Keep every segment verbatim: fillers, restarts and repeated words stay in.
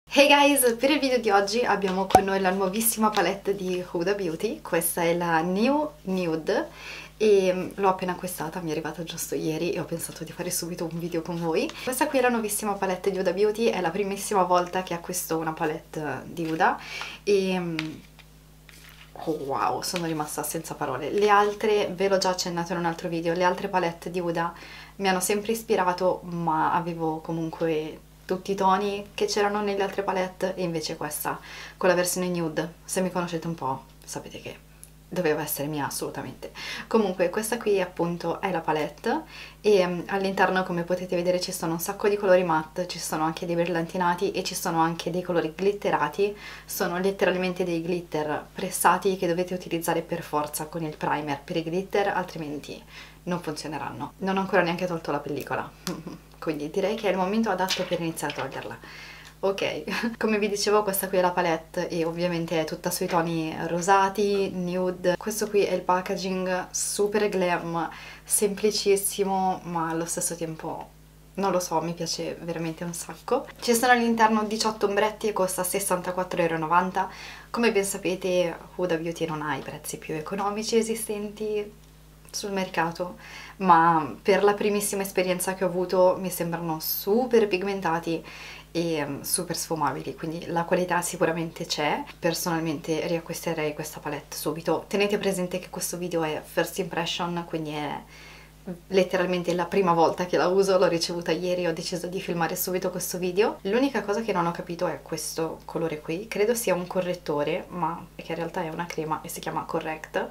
Hey guys, per il video di oggi abbiamo con noi la nuovissima palette di Huda Beauty. Questa è la New Nude e l'ho appena acquistata, mi è arrivata giusto ieri e ho pensato di fare subito un video con voi. Questa qui è la nuovissima palette di Huda Beauty, è la primissima volta che acquisto una palette di Huda e... oh wow, sono rimasta senza parole. Le altre, ve l'ho già accennato in un altro video, le altre palette di Huda mi hanno sempre ispirato, ma avevo comunque tutti i toni che c'erano nelle altre palette e invece questa, con la versione nude, se mi conoscete un po' sapete che doveva essere mia assolutamente. Comunque questa qui appunto è la palette e um, all'interno, come potete vedere, ci sono un sacco di colori matte, ci sono anche dei brillantinati e ci sono anche dei colori glitterati. Sono letteralmente dei glitter pressati che dovete utilizzare per forza con il primer per i glitter, altrimenti non funzioneranno. Non ho ancora neanche tolto la pellicola quindi direi che è il momento adatto per iniziare a toglierla. Ok, come vi dicevo questa qui è la palette e ovviamente è tutta sui toni rosati, nude. Questo qui è il packaging, super glam, semplicissimo ma allo stesso tempo non lo so, mi piace veramente un sacco. Ci sono all'interno diciotto ombretti e costa sessantaquattro e novanta euro. Come ben sapete Huda Beauty non ha i prezzi più economici esistenti sul mercato, ma per la primissima esperienza che ho avuto mi sembrano super pigmentati e super sfumabili, quindi la qualità sicuramente c'è. Personalmente riacquisterei questa palette subito. Tenete presente che questo video è first impression, quindi è letteralmente la prima volta che la uso, l'ho ricevuta ieri e ho deciso di filmare subito questo video. L'unica cosa che non ho capito è questo colore qui, credo sia un correttore, ma che in realtà è una crema e si chiama Correct.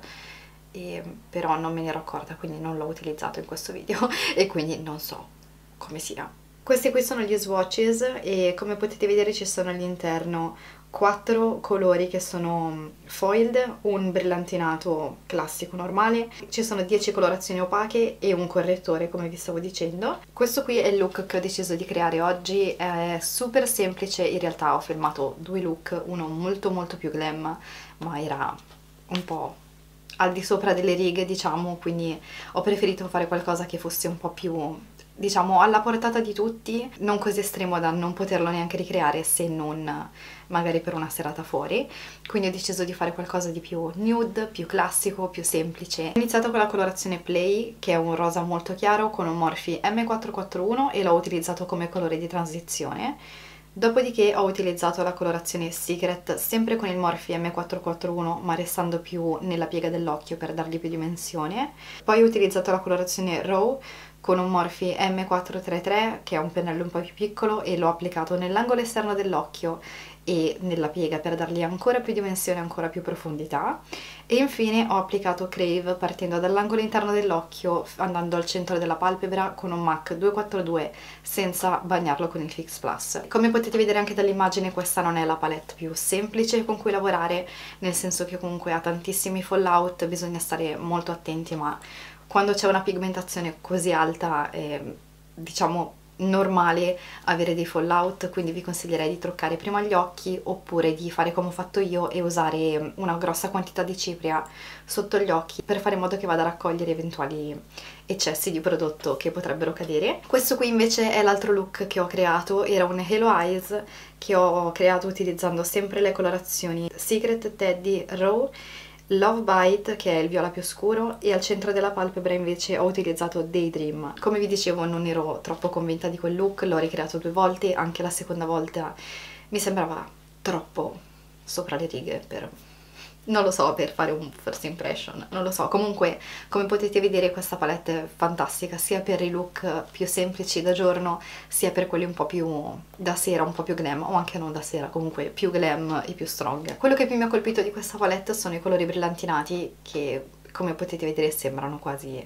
E però non me ne ero accorta, quindi non l'ho utilizzato in questo video e quindi non so come sia. Questi qui sono gli swatches e come potete vedere ci sono all'interno quattro colori che sono foiled, un brillantinato classico normale, ci sono dieci colorazioni opache e un correttore, come vi stavo dicendo. Questo qui è il look che ho deciso di creare oggi, è super semplice, in realtà ho filmato due look, uno molto molto più glam ma era un po' al di sopra delle righe, diciamo, quindi ho preferito fare qualcosa che fosse un po' più, diciamo, alla portata di tutti, non così estremo da non poterlo neanche ricreare se non magari per una serata fuori. Quindi ho deciso di fare qualcosa di più nude, più classico, più semplice. Ho iniziato con la colorazione Play, che è un rosa molto chiaro con un Morphe M quattrocentoquarantuno e l'ho utilizzato come colore di transizione. Dopodiché ho utilizzato la colorazione Secret, sempre con il Morphe M quattrocentoquarantuno, ma restando più nella piega dell'occhio per dargli più dimensione. Poi ho utilizzato la colorazione Raw con un Morphe M quattrocentotrentatré, che è un pennello un po' più piccolo, e l'ho applicato nell'angolo esterno dell'occhio e nella piega per dargli ancora più dimensione, ancora più profondità. E infine ho applicato Crave partendo dall'angolo interno dell'occhio, andando al centro della palpebra con un MAC duecentoquarantadue senza bagnarlo con il Fix Plus. Come potete vedere anche dall'immagine, questa non è la palette più semplice con cui lavorare, nel senso che comunque ha tantissimi fallout, bisogna stare molto attenti, ma quando c'è una pigmentazione così alta è, diciamo, normale avere dei fallout, quindi vi consiglierei di truccare prima gli occhi oppure di fare come ho fatto io e usare una grossa quantità di cipria sotto gli occhi per fare in modo che vada a raccogliere eventuali eccessi di prodotto che potrebbero cadere. Questo qui invece è l'altro look che ho creato, era un Halo Eyes che ho creato utilizzando sempre le colorazioni Secret, Teddy, Raw, Love Bite, che è il viola più scuro, e al centro della palpebra invece ho utilizzato Daydream. Come vi dicevo non ero troppo convinta di quel look, l'ho ricreato due volte, anche la seconda volta mi sembrava troppo sopra le righe per... non lo so, per fare un first impression, non lo so. Comunque, come potete vedere, questa palette è fantastica, sia per i look più semplici da giorno, sia per quelli un po' più da sera, un po' più glam, o anche non da sera, comunque più glam e più strong. Quello che più mi ha colpito di questa palette sono i colori brillantinati, che come potete vedere sembrano quasi,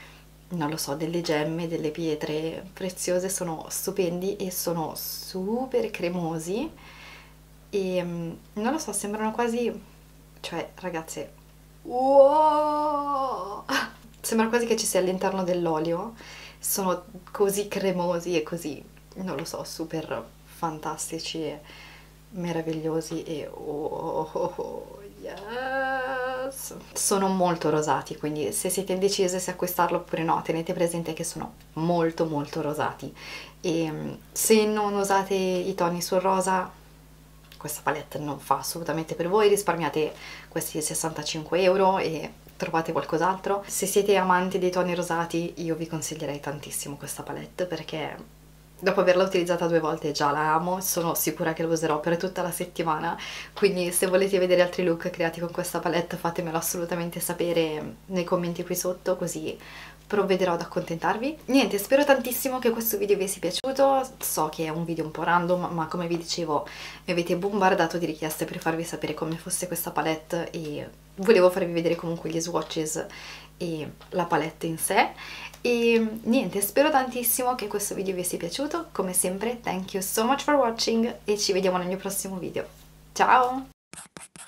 non lo so, delle gemme, delle pietre preziose. Sono stupendi e sono super cremosi e non lo so, sembrano quasi... cioè, ragazze, wow! Sembra quasi che ci sia all'interno dell'olio, sono così cremosi e così, non lo so, super fantastici e meravigliosi e oh, oh, oh yes! Sono molto rosati, quindi se siete indecise se acquistarlo oppure no, tenete presente che sono molto molto rosati e se non usate i toni sul rosa questa palette non fa assolutamente per voi, risparmiate questi sessantacinque euro e trovate qualcos'altro. Se siete amanti dei toni rosati io vi consiglierei tantissimo questa palette, perché dopo averla utilizzata due volte già la amo, sono sicura che la userò per tutta la settimana, quindi se volete vedere altri look creati con questa palette fatemelo assolutamente sapere nei commenti qui sotto, così provvederò ad accontentarvi. Niente, spero tantissimo che questo video vi sia piaciuto, so che è un video un po' random, ma come vi dicevo mi avete bombardato di richieste per farvi sapere come fosse questa palette e volevo farvi vedere comunque gli swatches e la palette in sé. E niente, spero tantissimo che questo video vi sia piaciuto, come sempre thank you so much for watching e ci vediamo nel mio prossimo video. Ciao!